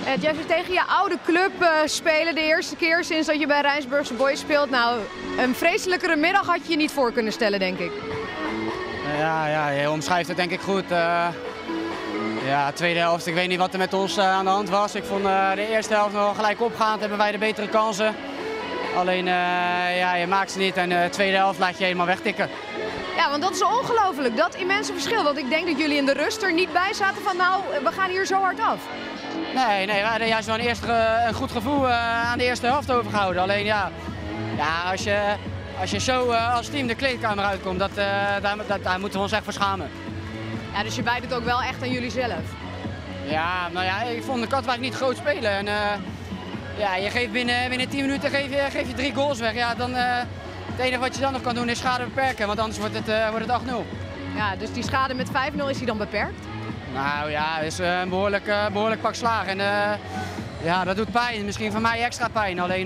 Jeffrey, tegen je oude club spelen de eerste keer sinds dat je bij Rijnsburgse Boys speelt. Nou, een vreselijkere middag had je je niet voor kunnen stellen, denk ik. Ja, je omschrijft het denk ik goed. Ja, tweede helft, ik weet niet wat er met ons aan de hand was. Ik vond de eerste helft nog gelijk opgaand, hebben wij de betere kansen. Alleen, ja, je maakt ze niet en de tweede helft laat je helemaal wegtikken. Ja, want dat is ongelooflijk, dat immense verschil. Want ik denk dat jullie in de rust er niet bij zaten van nou, we gaan hier zo hard af. Nee, we hadden juist wel een goed gevoel aan de eerste helft overgehouden. Alleen ja als je zo als team de kleedkamer uitkomt, daar moeten we ons echt voor schamen. Ja, dus je wijt het ook wel echt aan jullie zelf. Ja, nou ja, ik vond de Katwijk niet groot spelen. En, ja, je geeft binnen 10 minuten geef je 3 goals weg. Ja, dan, het enige wat je dan nog kan doen is schade beperken, want anders wordt het 8-0. Ja, dus die schade met 5-0 is die dan beperkt? Nou ja, het is een behoorlijk pak slagen. En ja, dat doet pijn. Misschien voor mij extra pijn. Alleen,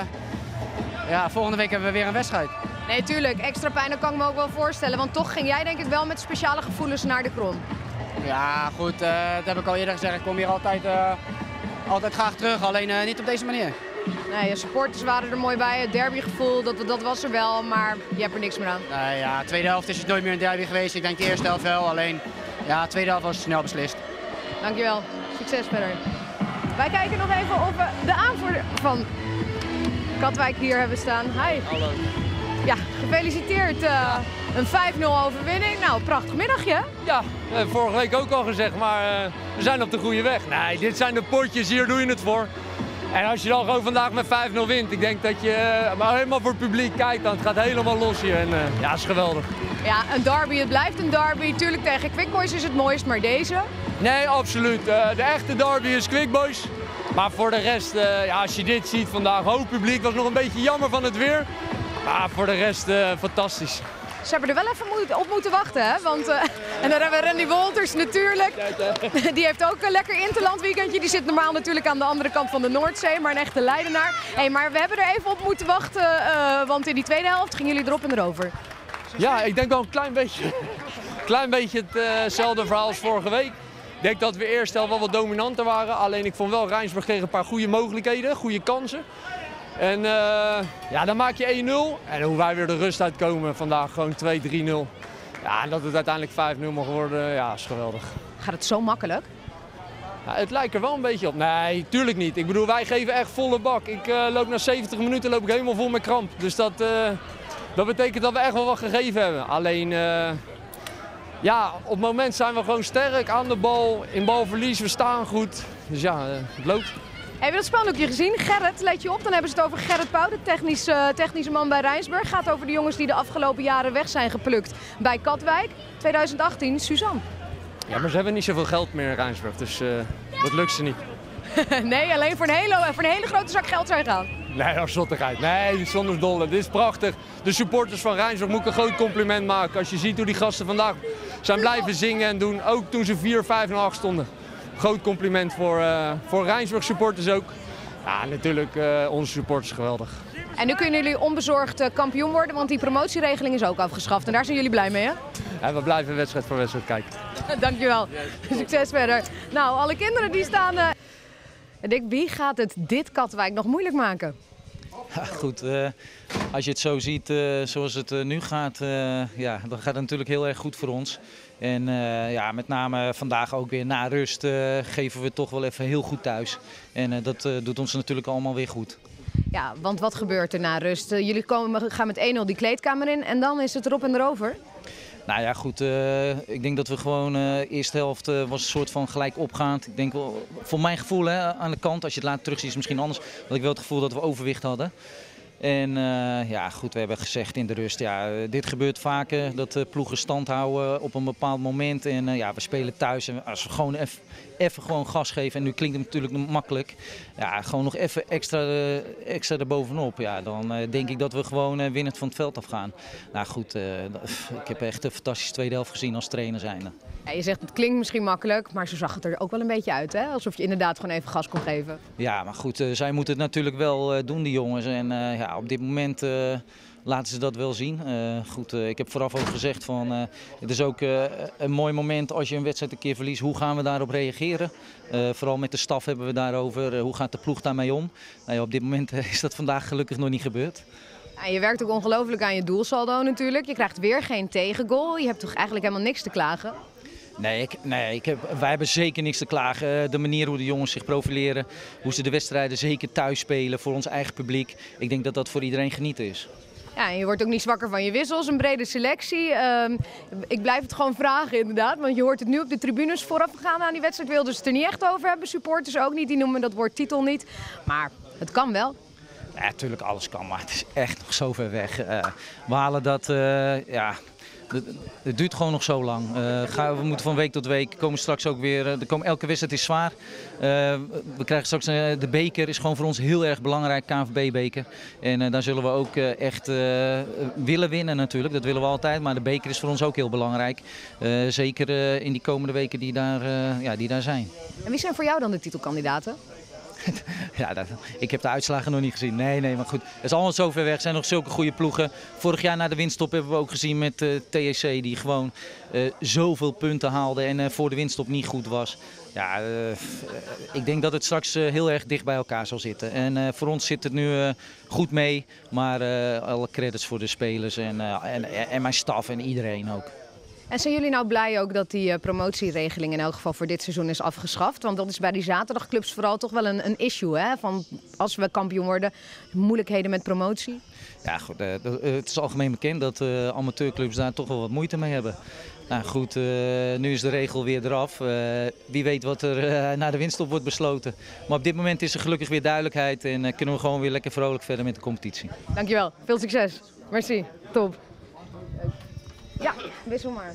ja, volgende week hebben we weer een wedstrijd. Nee, tuurlijk. Extra pijn, dat kan ik me ook wel voorstellen. Want toch ging jij denk ik wel met speciale gevoelens naar de Kron. Ja, goed. Dat heb ik al eerder gezegd. Ik kom hier altijd graag terug. Alleen niet op deze manier. Nee, je supporters waren er mooi bij. Het derbygevoel, dat was er wel. Maar je hebt er niks meer aan. Nee, ja, de tweede helft is het nooit meer een derby geweest. Ik denk de eerste helft wel. Alleen, ja, de tweede helft was snel beslist. Dankjewel. Succes verder. Wij kijken nog even of we de aanvoerder van Katwijk hier hebben staan. Hi. Hallo. Ja, gefeliciteerd. Een 5-0 overwinning. Nou, prachtig middagje. Ja, vorige week ook al gezegd, maar we zijn op de goede weg. Nee, dit zijn de potjes, hier doe je het voor. En als je dan gewoon vandaag met 5-0 wint, ik denk dat je maar helemaal voor het publiek kijkt, dan het gaat helemaal los hier. En ja, dat is geweldig. Ja, een derby, het blijft een derby. Tuurlijk tegen Quick Boys is het mooist, maar deze? Nee, absoluut. De echte derby is Quick Boys. Maar voor de rest, ja, als je dit ziet vandaag, hoog publiek, was nog een beetje jammer van het weer. Maar voor de rest fantastisch. Ze hebben er wel even op moeten wachten, hè? Want, en dan hebben we Randy Wolters natuurlijk. Die heeft ook een lekker interlandweekendje. Die zit normaal natuurlijk aan de andere kant van de Noordzee, maar een echte Leidenaar. Hey, maar we hebben er even op moeten wachten, want in die tweede helft gingen jullie erop en erover. Ja, ik denk wel een klein beetje hetzelfde verhaal als vorige week. Ik denk dat we eerst wel wat dominanter waren. Alleen ik vond wel Rijnsburg kreeg een paar goede mogelijkheden, goede kansen. En ja, dan maak je 1-0 en hoe wij weer de rust uitkomen vandaag gewoon 2-3-0. Ja, en dat het uiteindelijk 5-0 mag worden, ja, is geweldig. Gaat het zo makkelijk? Ja, het lijkt er wel een beetje op. Nee, tuurlijk niet. Ik bedoel, wij geven echt volle bak. Ik loop na 70 minuten loop ik helemaal vol met kramp. Dus dat betekent dat we echt wel wat gegeven hebben. Alleen, ja, op het moment zijn we gewoon sterk aan de bal, in balverlies, we staan goed. Dus ja, het loopt. Heb je dat spandoekje gezien? Gerrit, let je op, dan hebben ze het over Gerrit Pauw, de technische man bij Rijnsburg. Gaat over de jongens die de afgelopen jaren weg zijn geplukt bij Katwijk. 2018, Suzanne. Ja, maar ze hebben niet zoveel geld meer in Rijnsburg, dus dat lukt ze niet. Nee, alleen voor een hele grote zak geld zijn gaan. Nee, dat is zottigheid. Nee, zonder dolle. Dit is prachtig. De supporters van Rijnsburg moet ik een groot compliment maken. Als je ziet hoe die gasten vandaag zijn blijven zingen en doen, ook toen ze 4, 5 en 8 stonden. Groot compliment voor Rijnsburg supporters ook. Ja, natuurlijk onze supporters geweldig. En nu kunnen jullie onbezorgd kampioen worden, want die promotieregeling is ook afgeschaft. En daar zijn jullie blij mee, hè? Ja, we blijven wedstrijd voor wedstrijd kijken. Dankjewel. Succes verder. Nou, alle kinderen die staan... Ik denk, wie gaat het dit Katwijk nog moeilijk maken? Ja, goed, als je het zo ziet zoals het nu gaat, ja, dan gaat het natuurlijk heel erg goed voor ons. En ja, met name vandaag ook weer na rust geven we toch wel even heel goed thuis. En dat doet ons natuurlijk allemaal weer goed. Ja, want wat gebeurt er na rust? Jullie gaan met 1-0 die kleedkamer in en dan is het erop en erover? Nou ja, goed. Ik denk dat we gewoon eerste helft was een soort van gelijk opgaand. Ik denk wel, voor mijn gevoel hè, aan de kant, als je het later terugziet is het misschien anders. Had ik wel het gevoel dat we overwicht hadden. En ja, goed, we hebben gezegd in de rust, ja, dit gebeurt vaker, dat ploegen stand houden op een bepaald moment. En ja, we spelen thuis en als we gewoon even gewoon gas geven, en nu klinkt het natuurlijk makkelijk, ja, gewoon nog even extra erbovenop, ja, dan denk ik dat we gewoon winnend van het veld afgaan. Nou goed, ik heb echt een fantastische tweede helft gezien als trainer zijnde. Ja, je zegt het klinkt misschien makkelijk, maar zo zag het er ook wel een beetje uit, hè? Alsof je inderdaad gewoon even gas kon geven. Ja, maar goed, zij moeten het natuurlijk wel doen, die jongens. En ja, ja, op dit moment laten ze dat wel zien. Goed, ik heb vooraf ook gezegd van het is ook een mooi moment als je een wedstrijd een keer verliest. Hoe gaan we daarop reageren? Vooral met de staf hebben we daarover. Hoe gaat de ploeg daarmee om? Nou ja, op dit moment is dat vandaag gelukkig nog niet gebeurd. Ja, je werkt ook ongelooflijk aan je doelsaldo natuurlijk. Je krijgt weer geen tegengoal. Je hebt toch eigenlijk helemaal niks te klagen? Nee, wij hebben zeker niks te klagen. De manier hoe de jongens zich profileren, hoe ze de wedstrijden zeker thuis spelen voor ons eigen publiek. Ik denk dat dat voor iedereen genieten is. Ja, en je wordt ook niet zwakker van je wissels, een brede selectie. Ik blijf het gewoon vragen inderdaad, want je hoort het nu op de tribunes voorafgaand aan die wedstrijd. Wilden ze het er niet echt over hebben, supporters ook niet, die noemen dat woord titel niet. Maar het kan wel. Ja, natuurlijk alles kan, maar het is echt nog zo ver weg. We halen dat, ja... Het duurt gewoon nog zo lang. We moeten van week tot week. Komen straks ook weer. Elke wedstrijd is zwaar. We krijgen straks de beker. Is gewoon voor ons heel erg belangrijk. KNVB-beker. En daar zullen we ook echt willen winnen natuurlijk. Dat willen we altijd. Maar de beker is voor ons ook heel belangrijk. Zeker in die komende weken die daar zijn. En wie zijn voor jou dan de titelkandidaten? Ja, ik heb de uitslagen nog niet gezien. Nee, maar goed. Het is allemaal zo ver weg. Er zijn nog zulke goede ploegen. Vorig jaar na de winststop hebben we ook gezien met TSC die gewoon zoveel punten haalde en voor de winststop niet goed was. Ja, ik denk dat het straks heel erg dicht bij elkaar zal zitten. En voor ons zit het nu goed mee. Maar alle credits voor de spelers en mijn staf en iedereen ook. En zijn jullie nou blij ook dat die promotieregeling in elk geval voor dit seizoen is afgeschaft? Want dat is bij die zaterdagclubs vooral toch wel een issue, hè? Van als we kampioen worden, moeilijkheden met promotie. Ja, goed, het is algemeen bekend dat amateurclubs daar toch wel wat moeite mee hebben. Nou goed, nu is de regel weer eraf. Wie weet wat er na de winststop wordt besloten. Maar op dit moment is er gelukkig weer duidelijkheid en kunnen we gewoon weer lekker vrolijk verder met de competitie. Dankjewel, veel succes. Merci, top. Ja, wissel maar.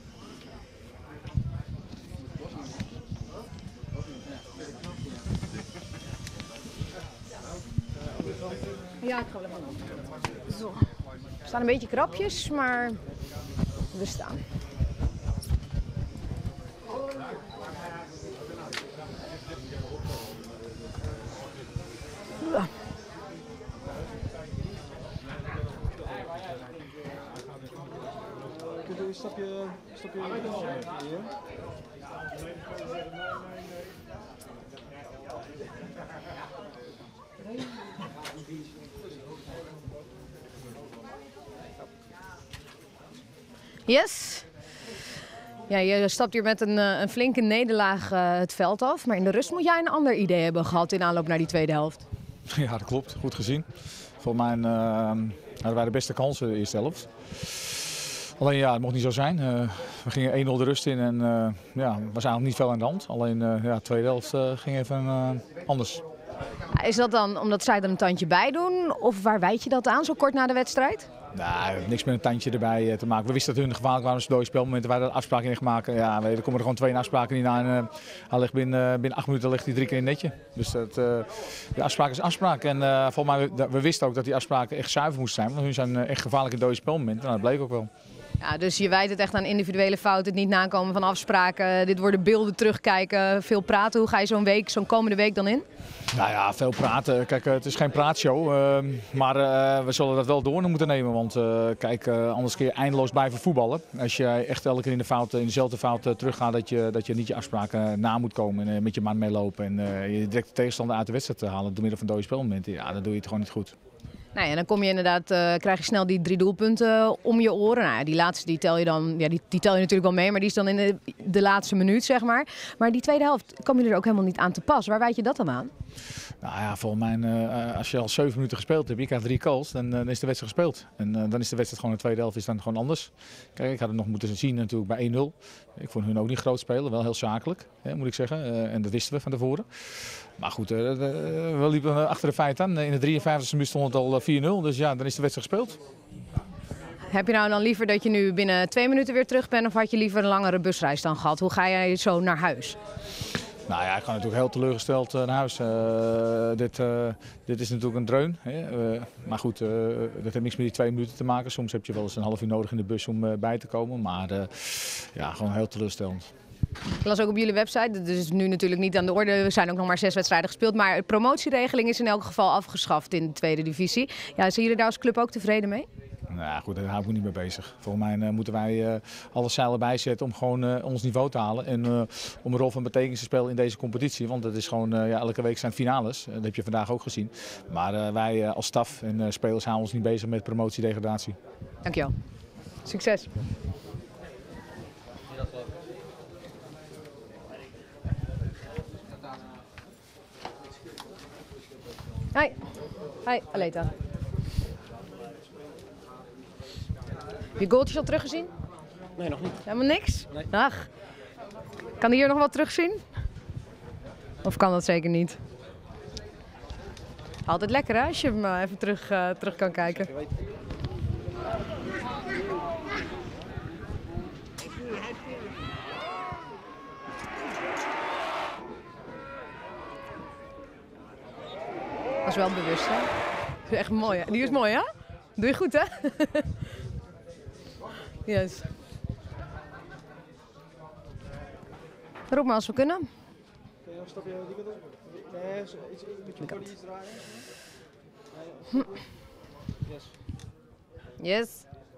Ja, ik ga wel even. Zo. Er staan een beetje krapjes, maar we staan. Ja. Stap je hier? Yes. Ja, je stapt hier met een flinke nederlaag het veld af. Maar in de rust moet jij een ander idee hebben gehad in aanloop naar die tweede helft. Ja, dat klopt. Goed gezien. Volgens mij hadden wij de beste kansen de eerste helft. Alleen ja, het mocht niet zo zijn. We gingen 1-0 de rust in en ja, er was eigenlijk niet veel aan de hand. Alleen de tweede helft ging even anders. Is dat dan omdat zij er een tandje bij doen? Of waar wijd je dat aan, zo kort na de wedstrijd? Nou, niks met een tandje erbij te maken. We wisten dat hun gevaarlijk waren als dode spelmomenten. Wij hadden afspraken in gemaakt. Ja, er komen er gewoon 2 afspraken in aan. En hij ligt binnen 8 minuten ligt hij 3 keer in het netje. Dus de afspraak is afspraak. En volgens mij, we wisten ook dat die afspraken echt zuiver moesten zijn. Want hun zijn echt gevaarlijke dode spelmomenten. Nou, dat bleek ook wel. Ja, dus je wijt het echt aan individuele fouten, het niet nakomen van afspraken. Dit worden beelden terugkijken, veel praten. Hoe ga je zo'n komende week dan in? Nou ja, veel praten. Kijk, het is geen praatshow. Maar we zullen dat wel door moeten nemen. Want kijk, anders kun je eindeloos blijven voetballen. Als je echt elke keer in dezelfde fout teruggaat, dat je niet je afspraken na moet komen. En met je man meelopen. En je direct de tegenstander uit de wedstrijd te halen door middel van dode spelmomenten. Ja, dan doe je het gewoon niet goed. Nou ja, dan kom je inderdaad, krijg je snel die 3 doelpunten om je oren. Nou ja, die laatste die tel je dan, ja, die tel je natuurlijk wel mee, maar die is dan in de laatste minuut, zeg maar. Maar die tweede helft kwam je er ook helemaal niet aan te pas. Waar wijd je dat dan aan? Nou ja, volgens mij, als je al 7 minuten gespeeld hebt, je krijgt 3 calls, dan is de wedstrijd gespeeld. En dan is de wedstrijd gewoon in de tweede helft is dan gewoon anders. Kijk, ik had het nog moeten zien natuurlijk bij 1-0. Ik vond hun ook niet groot spelen, wel heel zakelijk, moet ik zeggen. En dat wisten we van tevoren. Maar goed, we liepen achter de feiten aan. In de 53e minuut stond het al 4-0, dus ja, dan is de wedstrijd gespeeld. Heb je nou dan liever dat je nu binnen 2 minuten weer terug bent of had je liever een langere busreis dan gehad? Hoe ga jij zo naar huis? Nou ja, ik ga natuurlijk heel teleurgesteld naar huis. Dit is natuurlijk een dreun. Maar goed, dat heeft niks met die 2 minuten te maken. Soms heb je wel eens een half uur nodig in de bus om bij te komen. Maar ja, gewoon heel teleurstellend. Ik las ook op jullie website, dat is nu natuurlijk niet aan de orde, er zijn ook nog maar 6 wedstrijden gespeeld, maar de promotieregeling is in elk geval afgeschaft in de tweede divisie. Ja, zijn jullie daar als club ook tevreden mee? Nou goed, daar hou ik me niet mee bezig. Volgens mij moeten wij alle zeilen bijzetten om gewoon ons niveau te halen. En om een rol van betekenis te spelen in deze competitie. Want het is gewoon, elke week zijn finales. Dat heb je vandaag ook gezien. Maar wij als staf en spelers houden ons niet bezig met promotie-degradatie. Dankjewel. Succes. Hoi. Hoi, Aleta. Heb je goaltjes al teruggezien? Nee, nog niet. Helemaal niks? Nee. Ach. Kan hij hier nog wat terugzien? Of kan dat zeker niet? Altijd lekker hè, als je hem even terug kan kijken. Dat is wel bewust hè? Dat is echt mooi hè? Die is mooi hè? Doe je goed hè? Yes. Roep maar als we kunnen. Kun je een stapje die kant op? Nee, iets voor die iets draaien. Yes. Yes.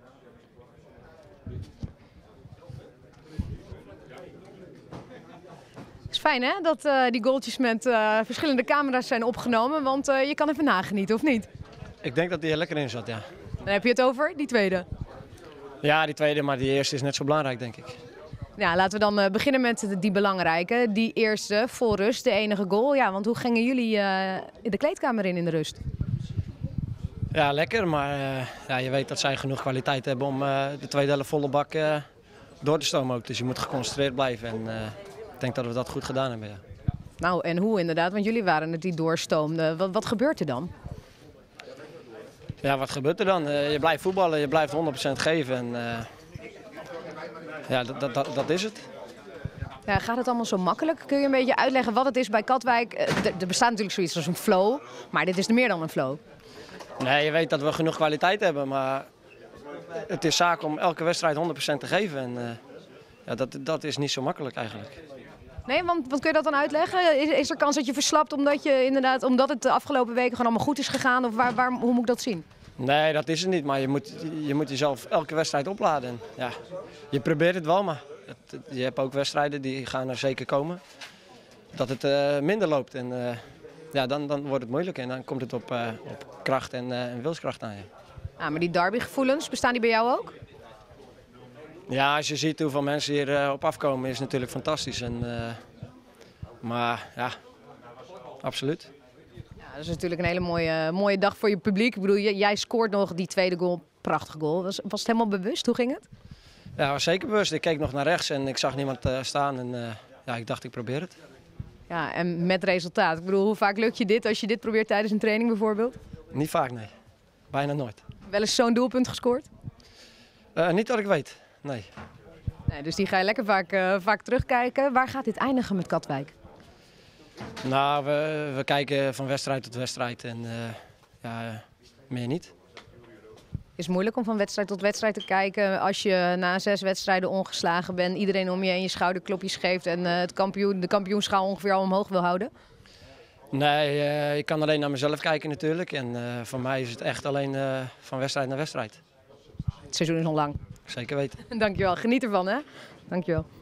Het is fijn hè, dat die goaltjes met verschillende camera's zijn opgenomen, want je kan even nagenieten, of niet? Ik denk dat die er lekker in zat, ja. Dan heb je het over die tweede. Ja, die tweede, maar die eerste is net zo belangrijk, denk ik. Ja, laten we dan beginnen met die belangrijke. Die eerste, voor rust, de enige goal. Ja, want hoe gingen jullie in de kleedkamer in de rust? Ja, lekker, maar ja, je weet dat zij genoeg kwaliteit hebben om de tweede helft volle bak door te stomen ook. Dus je moet geconcentreerd blijven en ik denk dat we dat goed gedaan hebben, ja. Nou, en hoe inderdaad, want jullie waren het die doorstoomden. Wat gebeurt er dan? Ja, wat gebeurt er dan? Je blijft voetballen, je blijft 100% geven en ja, dat is het. Ja, gaat het allemaal zo makkelijk? Kun je een beetje uitleggen wat het is bij Katwijk? Er bestaat natuurlijk zoiets als een flow, maar dit is meer dan een flow. Nee, je weet dat we genoeg kwaliteit hebben, maar het is zaak om elke wedstrijd 100% te geven. En ja, dat is niet zo makkelijk eigenlijk. Nee, want wat kun je dat dan uitleggen? Is er kans dat je verslapt omdat het de afgelopen weken gewoon allemaal goed is gegaan? Of hoe moet ik dat zien? Nee, dat is het niet, maar je moet jezelf elke wedstrijd opladen. En, ja, je probeert het wel, maar je hebt ook wedstrijden die gaan er zeker komen. Dat het minder loopt en ja, dan wordt het moeilijk en dan komt het op kracht en wilskracht aan je. Ah, maar die derbygevoelens, bestaan die bij jou ook? Ja, als je ziet hoeveel mensen hier op afkomen is het natuurlijk fantastisch. Maar ja, absoluut. Ja, dat is natuurlijk een hele mooie dag voor je publiek. Ik bedoel, jij scoort nog die tweede goal, prachtige goal. Was het helemaal bewust? Hoe ging het? Ja, was zeker bewust. Ik keek nog naar rechts en ik zag niemand staan en ja, ik dacht ik probeer het. Ja, en met resultaat. Ik bedoel, hoe vaak lukt je dit als je dit probeert tijdens een training bijvoorbeeld? Niet vaak, nee. Bijna nooit. Wel eens zo'n doelpunt gescoord? Niet dat ik weet, nee. Nee, dus die ga je lekker vaak terugkijken. Waar gaat dit eindigen met Katwijk? Nou, we kijken van wedstrijd tot wedstrijd en ja, meer niet. Het is moeilijk om van wedstrijd tot wedstrijd te kijken als je na 6 wedstrijden ongeslagen bent, iedereen om je heen je schouderklopjes geeft en de kampioenschaal ongeveer al omhoog wil houden? Nee, ik kan alleen naar mezelf kijken natuurlijk en voor mij is het echt alleen van wedstrijd naar wedstrijd. Het seizoen is nog lang. Zeker weten. Dankjewel, geniet ervan hè. Dankjewel.